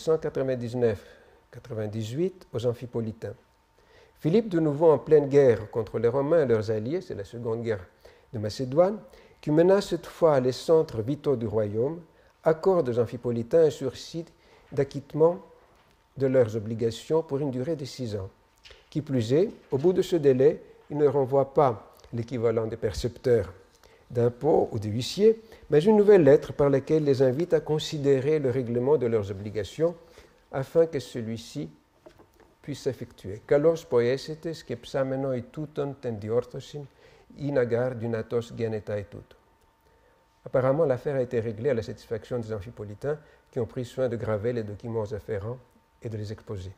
199-98 aux Amphipolitains. Philippe, de nouveau en pleine guerre contre les Romains et leurs alliés, c'est la seconde guerre de Macédoine, qui menace cette fois les centres vitaux du royaume, accorde aux Amphipolitains un sursis d'acquittement de leurs obligations pour une durée de 6 ans. Qui plus est, au bout de ce délai, il ne renvoie pas l'équivalent des percepteurs d'impôts ou des huissiers, mais une nouvelle lettre par laquelle les invite à considérer le règlement de leurs obligations afin que celui-ci puisse s'effectuer. Kalos poiesetes skepsameno touton ten diorthosin inagar dunatos geneta et tout. Apparemment, l'affaire a été réglée à la satisfaction des Amphipolitains qui ont pris soin de graver les documents afférents et de les exposer.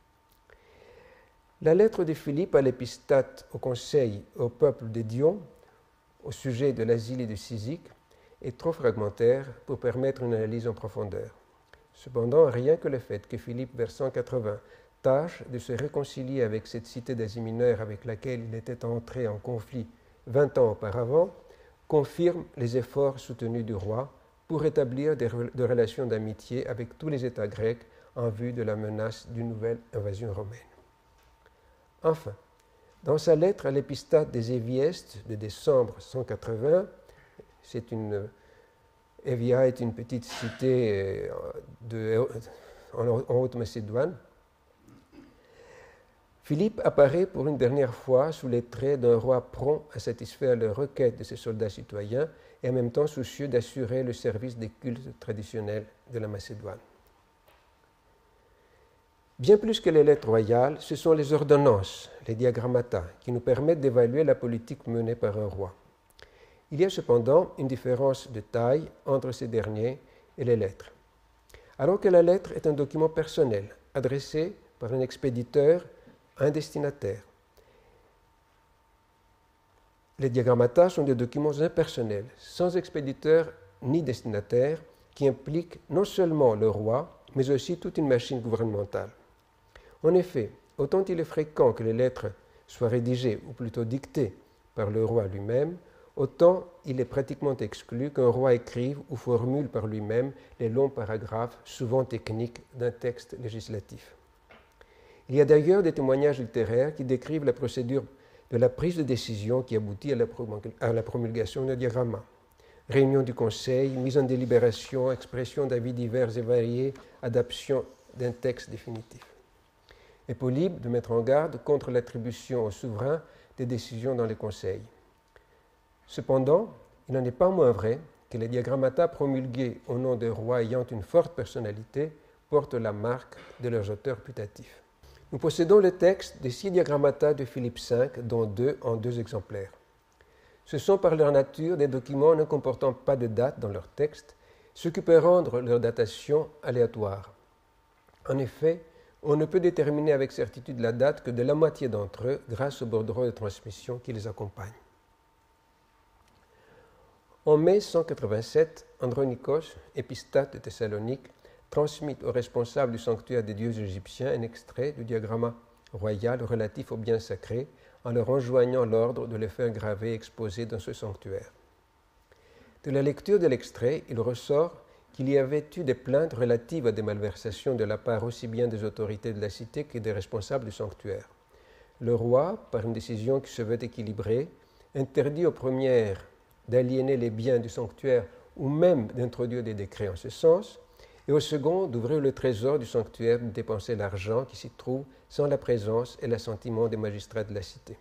La lettre de Philippe à l'épistate, au conseil et au peuple de Dion au sujet de l'asile et du Cysique est trop fragmentaire pour permettre une analyse en profondeur. Cependant, rien que le fait que Philippe, vers 180, tâche de se réconcilier avec cette cité d'Asie mineure avec laquelle il était entré en conflit 20 ans auparavant, confirme les efforts soutenus du roi pour établir des relations d'amitié avec tous les États grecs en vue de la menace d'une nouvelle invasion romaine. Enfin, dans sa lettre à l'épistate des Éviestes de décembre 180, Évia est une petite cité en Haute-Macédoine, Philippe apparaît pour une dernière fois sous les traits d'un roi prompt à satisfaire les requêtes de ses soldats citoyens et en même temps soucieux d'assurer le service des cultes traditionnels de la Macédoine. Bien plus que les lettres royales, ce sont les ordonnances, les diagrammata, qui nous permettent d'évaluer la politique menée par un roi. Il y a cependant une différence de taille entre ces derniers et les lettres. Alors que la lettre est un document personnel, adressé par un expéditeur à un destinataire, les diagrammata sont des documents impersonnels, sans expéditeur ni destinataire, qui impliquent non seulement le roi, mais aussi toute une machine gouvernementale. En effet, autant il est fréquent que les lettres soient rédigées, ou plutôt dictées, par le roi lui-même, autant il est pratiquement exclu qu'un roi écrive ou formule par lui-même les longs paragraphes, souvent techniques, d'un texte législatif. Il y a d'ailleurs des témoignages littéraires qui décrivent la procédure de la prise de décision qui aboutit à la promulgation d'un diagramma. Réunion du conseil, mise en délibération, expression d'avis divers et variés, adoption d'un texte définitif. Et Polybe de mettre en garde contre l'attribution au souverain des décisions dans les conseils. Cependant, il n'en est pas moins vrai que les diagrammata promulgués au nom des rois ayant une forte personnalité portent la marque de leurs auteurs putatifs. Nous possédons le texte des 6 diagrammata de Philippe V, dont 2 en 2 exemplaires. Ce sont par leur nature des documents ne comportant pas de date dans leur texte, ce qui peut rendre leur datation aléatoire. En effet, on ne peut déterminer avec certitude la date que de la moitié d'entre eux grâce au bordereau de transmission qui les accompagne. En mai 187, Andronikos, épistate de Thessalonique, transmit au responsable du sanctuaire des dieux égyptiens un extrait du diagramma royal relatif aux biens sacrés en leur enjoignant l'ordre de les faire graver et exposer dans ce sanctuaire. De la lecture de l'extrait, il ressort qu'il y avait eu des plaintes relatives à des malversations de la part aussi bien des autorités de la cité que des responsables du sanctuaire. Le roi, par une décision qui se veut équilibrée, interdit aux premières d'aliéner les biens du sanctuaire ou même d'introduire des décrets en ce sens, et au second d'ouvrir le trésor du sanctuaire, de dépenser l'argent qui s'y trouve sans la présence et l'assentiment des magistrats de la cité.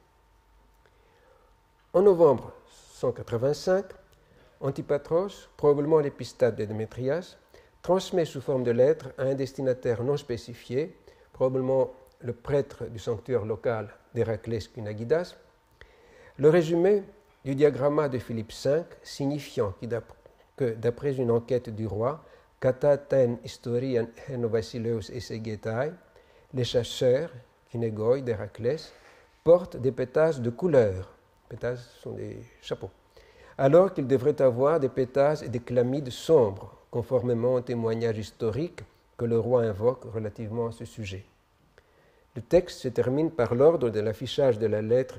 En novembre 185, Antipatros, probablement l'épistate de Démétrias, transmet sous forme de lettre à un destinataire non spécifié, probablement le prêtre du sanctuaire local d'Héraclès Kynagidas, le résumé du diagramma de Philippe V, signifiant que d'après une enquête du roi, Kata ten historian heno Vasileus esegetai, les chasseurs, Kynegoi d'Héraclès, portent des pétasses de couleur. Pétasses sont des chapeaux. Alors qu'ils devraient avoir des pétasses et des chlamydes sombres, conformément au témoignage historique que le roi invoque relativement à ce sujet. Le texte se termine par l'ordre de l'affichage de la lettre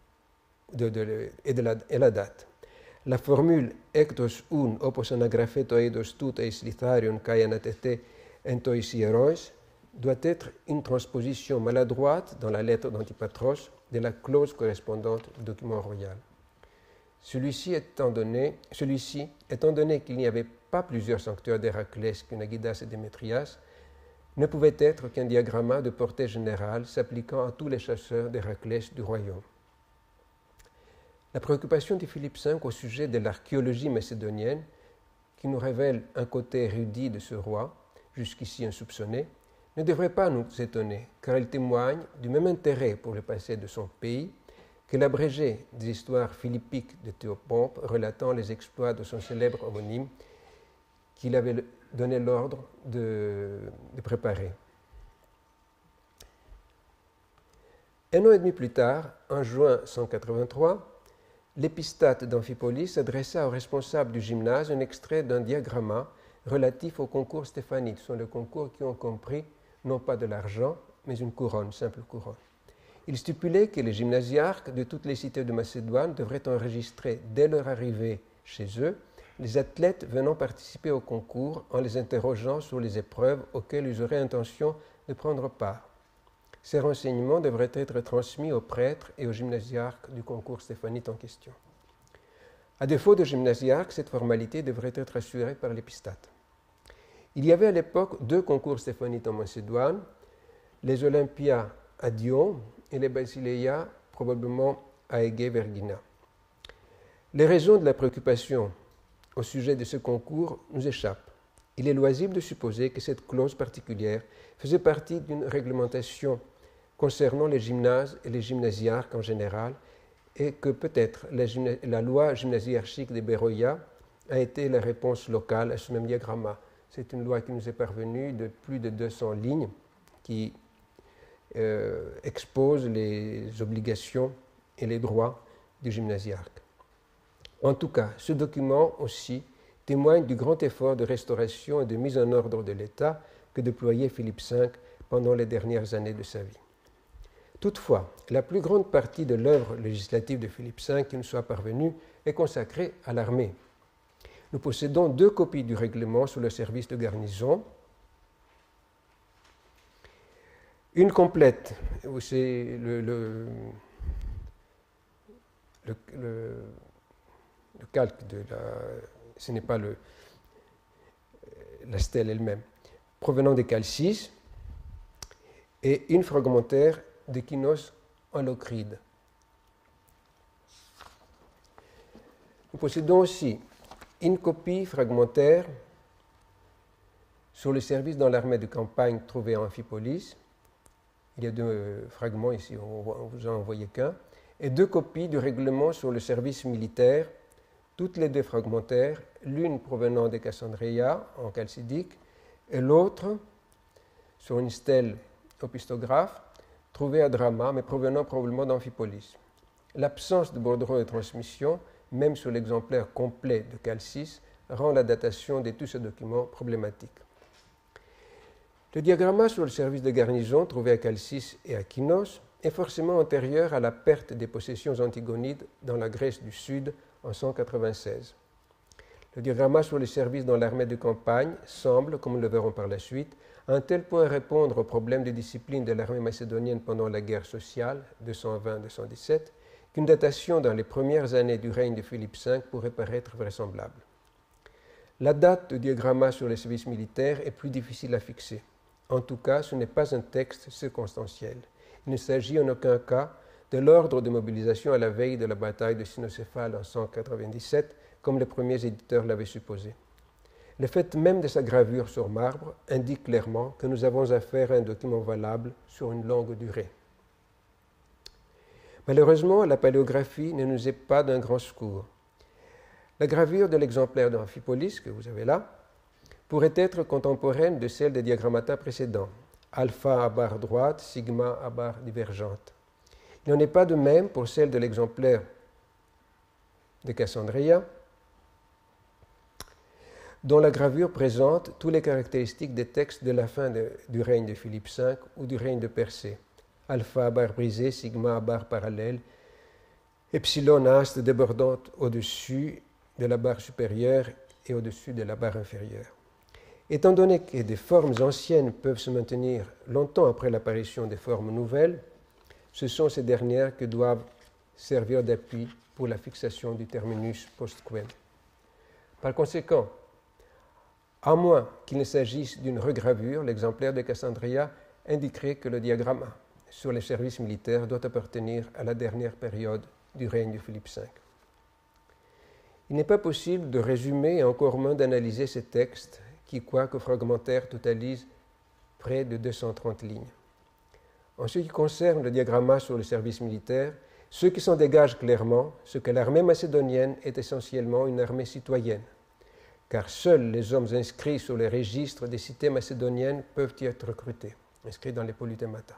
et la date. La formule «Ectos un opos anagrapheto eidos tuta eis litharion kai anatete entois hierois» doit être une transposition maladroite dans la lettre d'Antipatros de la clause correspondante du document royal. Celui-ci, étant donné qu'il n'y avait pas plusieurs sanctuaires d'Héraclès, Kynagidas et Démétrias, ne pouvait être qu'un diagramma de portée générale s'appliquant à tous les chasseurs d'Héraclès du royaume. La préoccupation de Philippe V au sujet de l'archéologie macédonienne, qui nous révèle un côté érudit de ce roi, jusqu'ici insoupçonné, ne devrait pas nous étonner, car elle témoigne du même intérêt pour le passé de son pays que l'abrégé des histoires philippiques de Théopompe relatant les exploits de son célèbre homonyme qu'il avait donné l'ordre de préparer. Un an et demi plus tard, en juin 183, l'épistate d'Amphipolis adressa au responsable du gymnase un extrait d'un diagramma relatif au concours stéphanite. Ce sont les concours qui ont compris non pas de l'argent, mais une couronne, simple couronne. Il stipulait que les gymnasiarques de toutes les cités de Macédoine devraient enregistrer dès leur arrivée chez eux les athlètes venant participer au concours en les interrogeant sur les épreuves auxquelles ils auraient intention de prendre part. Ces renseignements devraient être transmis aux prêtres et aux gymnasiarques du concours stéphanite en question. À défaut de gymnasiarques, cette formalité devrait être assurée par l'épistate. Il y avait à l'époque 2 concours stéphanites en Macédoine, les Olympias à Dion et les Basileia, probablement à Égée-Vergina. Les raisons de la préoccupation au sujet de ce concours nous échappent. Il est loisible de supposer que cette clause particulière faisait partie d'une réglementation concernant les gymnases et les gymnasiarques en général, et que peut-être la loi gymnasiarchique des Beroia a été la réponse locale à ce même diagramma. C'est une loi qui nous est parvenue de plus de 200 lignes qui expose les obligations et les droits du gymnasiarque. En tout cas, ce document aussi témoigne du grand effort de restauration et de mise en ordre de l'État que déployait Philippe V pendant les dernières années de sa vie. Toutefois, la plus grande partie de l'œuvre législative de Philippe V qui nous soit parvenue est consacrée à l'armée. Nous possédons 2 copies du règlement sur le service de garnison. Une complète, c'est le calque de ce n'est pas la stèle elle-même, provenant des Chalcis, et une fragmentaire de Kinos en Locride. Nous possédons aussi une copie fragmentaire sur le service dans l'armée de campagne trouvée à Amphipolis. Il y a 2 fragments ici, on vous en envoyé qu'un, et 2 copies du règlement sur le service militaire, toutes les 2 fragmentaires, l'une provenant de Cassandreia en chalcidique et l'autre sur une stèle opistographe trouvée à Drama, mais provenant probablement d'Amphipolis. L'absence de bordereau de transmission, même sur l'exemplaire complet de Chalcis, rend la datation de tous ces documents problématique. Le diagramma sur le service de garnison trouvé à Chalcis et à Kinos est forcément antérieur à la perte des possessions antigonides dans la Grèce du Sud en 196. Le diagramma sur les services dans l'armée de campagne semble, comme nous le verrons par la suite, à un tel point répondre aux problèmes de discipline de l'armée macédonienne pendant la guerre sociale, 220-217, qu'une datation dans les premières années du règne de Philippe V pourrait paraître vraisemblable. La date du diagramma sur les services militaires est plus difficile à fixer. En tout cas, ce n'est pas un texte circonstanciel. Il ne s'agit en aucun cas de l'ordre de mobilisation à la veille de la bataille de Cynocéphale en 197, comme les premiers éditeurs l'avaient supposé. Le fait même de sa gravure sur marbre indique clairement que nous avons affaire à un document valable sur une longue durée. Malheureusement, la paléographie ne nous est pas d'un grand secours. La gravure de l'exemplaire d'Amphipolis, que vous avez là, pourrait être contemporaine de celle des diagrammata précédents, alpha à barre droite, sigma à barre divergente. Il n'en est pas de même pour celle de l'exemplaire de Cassandreia, dont la gravure présente toutes les caractéristiques des textes de la fin du règne de Philippe V ou du règne de Persée. Alpha à barre brisée, sigma à barre parallèle, epsilon haste débordante au-dessus de la barre supérieure et au-dessus de la barre inférieure. Étant donné que des formes anciennes peuvent se maintenir longtemps après l'apparition des formes nouvelles, ce sont ces dernières qui doivent servir d'appui pour la fixation du terminus postquem. Par conséquent, à moins qu'il ne s'agisse d'une regravure, l'exemplaire de Cassandreia indiquerait que le diagramme sur les services militaires doit appartenir à la dernière période du règne de Philippe V. Il n'est pas possible de résumer et encore moins d'analyser ces textes qui, quoique fragmentaires, totalisent près de 230 lignes. En ce qui concerne le diagramma sur le service militaire, ce qui s'en dégage clairement, c'est que l'armée macédonienne est essentiellement une armée citoyenne, car seuls les hommes inscrits sur les registres des cités macédoniennes peuvent y être recrutés, inscrits dans les polytémata.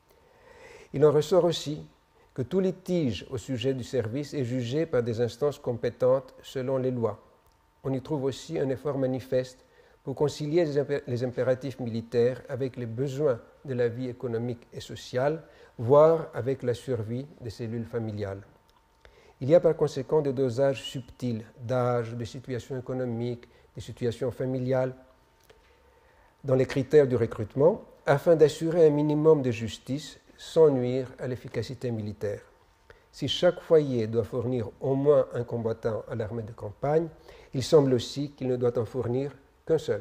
Il en ressort aussi que tout litige au sujet du service est jugé par des instances compétentes selon les lois. On y trouve aussi un effort manifeste pour concilier les impératifs militaires avec les besoins de la vie économique et sociale, voire avec la survie des cellules familiales. Il y a par conséquent des dosages subtils d'âge, de situation économique, de situation familiale dans les critères du recrutement, afin d'assurer un minimum de justice sans nuire à l'efficacité militaire. Si chaque foyer doit fournir au moins un combattant à l'armée de campagne, il semble aussi qu'il ne doit en fournir qu'un seul.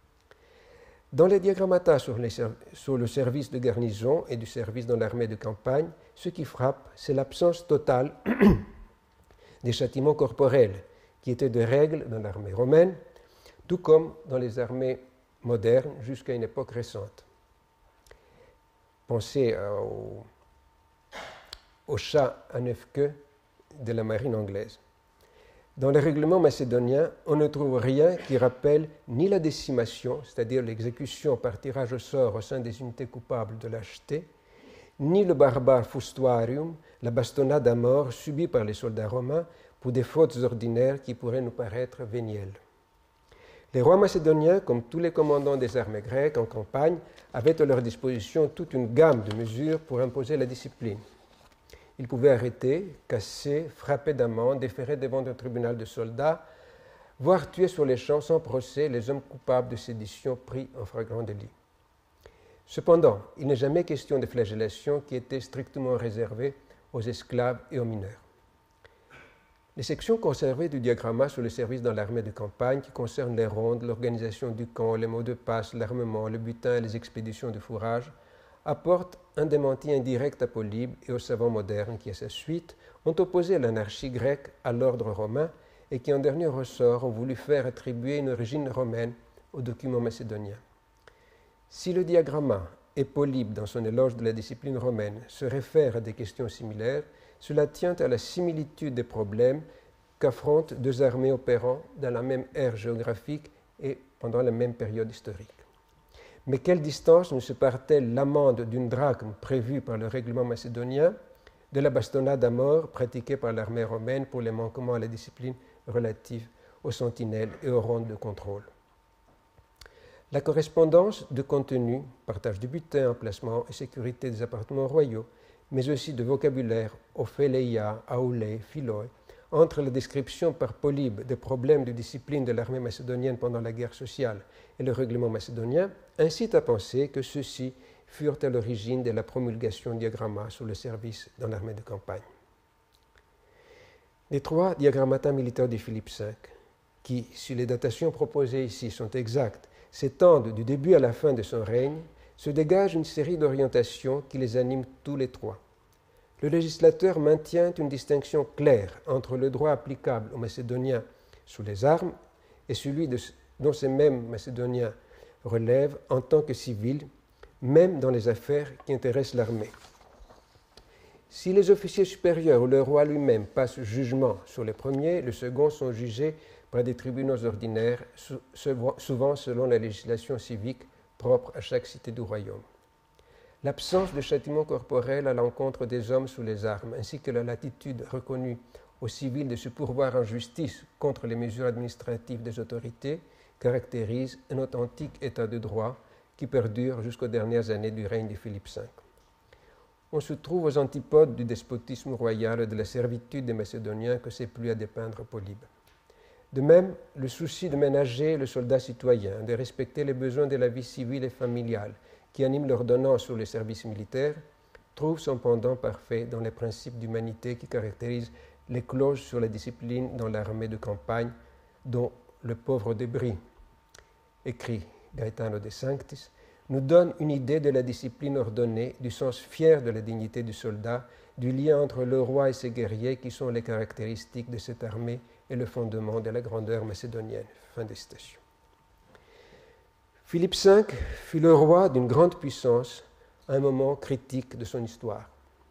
Dans les diagrammata sur le service de garnison et du service dans l'armée de campagne, ce qui frappe, c'est l'absence totale des châtiments corporels, qui étaient de règle dans l'armée romaine, tout comme dans les armées modernes jusqu'à une époque récente. Pensez au chat à 9 queues de la marine anglaise. Dans les règlements macédoniens, on ne trouve rien qui rappelle ni la décimation, c'est-à-dire l'exécution par tirage au sort au sein des unités coupables de lâcheté, ni le barbare fustuarium, la bastonnade à mort subie par les soldats romains pour des fautes ordinaires qui pourraient nous paraître vénielles. Les rois macédoniens, comme tous les commandants des armées grecques en campagne, avaient à leur disposition toute une gamme de mesures pour imposer la discipline. Ils pouvaient arrêter, casser, frapper d'amende, déférer devant un tribunal de soldats, voire tuer sur les champs sans procès les hommes coupables de sédition pris en flagrant délit. Cependant, il n'est jamais question de flagellation qui était strictement réservée aux esclaves et aux mineurs. Les sections conservées du diagramma sur le service dans l'armée de campagne, qui concernent les rondes, l'organisation du camp, les mots de passe, l'armement, le butin et les expéditions de fourrage, apportent un démenti indirect à Polybe et aux savants modernes qui, à sa suite, ont opposé l'anarchie grecque à l'ordre romain et qui, en dernier ressort, ont voulu faire attribuer une origine romaine aux documents macédoniens. Si le diagramma et Polybe, dans son éloge de la discipline romaine, se réfèrent à des questions similaires, cela tient à la similitude des problèmes qu'affrontent deux armées opérant dans la même ère géographique et pendant la même période historique. Mais quelle distance nous sépare-t-elle l'amende d'une drachme prévue par le règlement macédonien de la bastonnade à mort pratiquée par l'armée romaine pour les manquements à la discipline relative aux sentinelles et aux rondes de contrôle? La correspondance de contenu, partage du butin, emplacement et sécurité des appartements royaux, mais aussi de vocabulaire, opheleia, aulé, philoi, entre la description par Polybe des problèmes de discipline de l'armée macédonienne pendant la guerre sociale et le règlement macédonien incite à penser que ceux-ci furent à l'origine de la promulgation diagramma sur le service dans l'armée de campagne. Les 3 diagrammata militaires de Philippe V, qui, si les datations proposées ici sont exactes, s'étendent du début à la fin de son règne, se dégage une série d'orientations qui les animent tous les 3. Le législateur maintient une distinction claire entre le droit applicable aux Macédoniens sous les armes et celui dont ces mêmes Macédoniens relèvent en tant que civils, même dans les affaires qui intéressent l'armée. Si les officiers supérieurs ou le roi lui-même passent jugement sur les premiers, les seconds sont jugés par des tribunaux ordinaires, souvent selon la législation civique propre à chaque cité du royaume. L'absence de châtiment corporel à l'encontre des hommes sous les armes, ainsi que la latitude reconnue aux civils de se pourvoir en justice contre les mesures administratives des autorités, caractérisent un authentique état de droit qui perdure jusqu'aux dernières années du règne de Philippe V. On se trouve aux antipodes du despotisme royal et de la servitude des Macédoniens que s'est plu à dépeindre Polybe. De même, le souci de ménager le soldat citoyen, de respecter les besoins de la vie civile et familiale qui anime l'ordonnance sur les services militaires, trouve son pendant parfait dans les principes d'humanité qui caractérisent les clauses sur la discipline dans l'armée de campagne, dont le pauvre Débris, écrit Gaetano de Sanctis, nous donne une idée de la discipline ordonnée, du sens fier de la dignité du soldat, du lien entre le roi et ses guerriers qui sont les caractéristiques de cette armée et le fondement de la grandeur macédonienne. Fin des citations. Philippe V fut le roi d'une grande puissance à un moment critique de son histoire.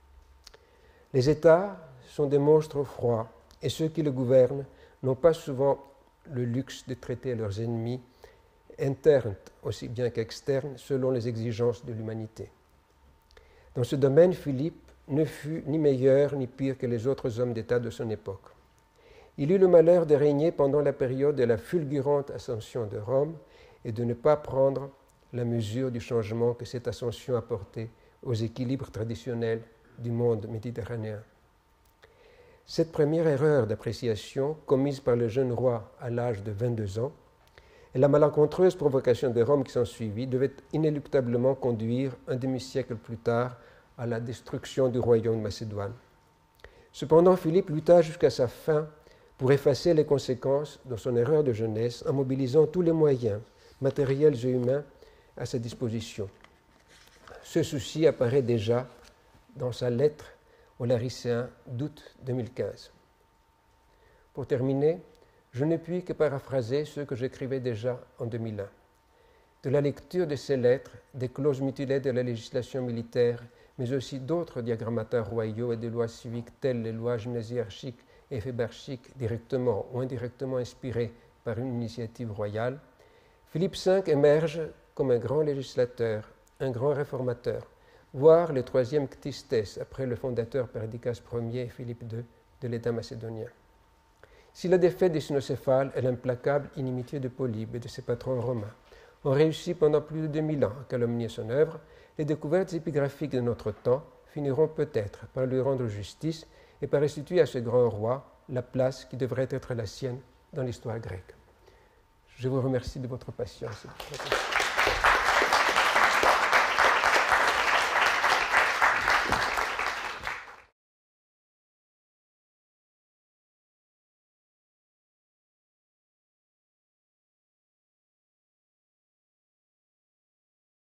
Les États sont des monstres froids et ceux qui le gouvernent n'ont pas souvent le luxe de traiter leurs ennemis internes aussi bien qu'externes selon les exigences de l'humanité. Dans ce domaine, Philippe ne fut ni meilleur ni pire que les autres hommes d'État de son époque. Il eut le malheur de régner pendant la période de la fulgurante ascension de Rome et de ne pas prendre la mesure du changement que cette ascension apportait aux équilibres traditionnels du monde méditerranéen. Cette première erreur d'appréciation, commise par le jeune roi à l'âge de 22 ans, et la malencontreuse provocation de Rome qui s'ensuivit devaient inéluctablement conduire un demi-siècle plus tard à la destruction du royaume de Macédoine. Cependant, Philippe lutta jusqu'à sa fin pour effacer les conséquences de son erreur de jeunesse en mobilisant tous les moyens, matériels et humains, à sa disposition. Ce souci apparaît déjà dans sa lettre aux Laricéens d'août 2015. Pour terminer, je ne puis que paraphraser ce que j'écrivais déjà en 2001. De la lecture de ces lettres, des clauses mutilées de la législation militaire, mais aussi d'autres diagrammata royaux et des lois civiques telles les lois gymnasiarchiques et éphébarchiques directement ou indirectement inspirées par une initiative royale, Philippe V émerge comme un grand législateur, un grand réformateur, voire le troisième ctistes après le fondateur Perdicas Ier et Philippe II de l'État macédonien. Si la défaite des Cynocéphales et l'implacable inimitié de Polybe et de ses patrons romains ont réussi pendant plus de 2000 ans à calomnier son œuvre, les découvertes épigraphiques de notre temps finiront peut-être par lui rendre justice et par restituer à ce grand roi la place qui devrait être la sienne dans l'histoire grecque. Je vous remercie de votre patience.